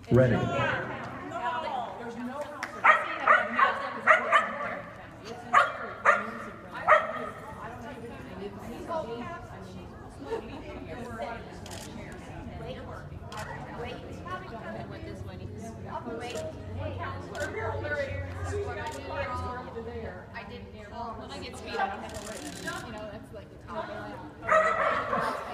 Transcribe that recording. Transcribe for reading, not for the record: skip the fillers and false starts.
Ready. I didn't. When I get speed, I don't have to, you know, that's like the top.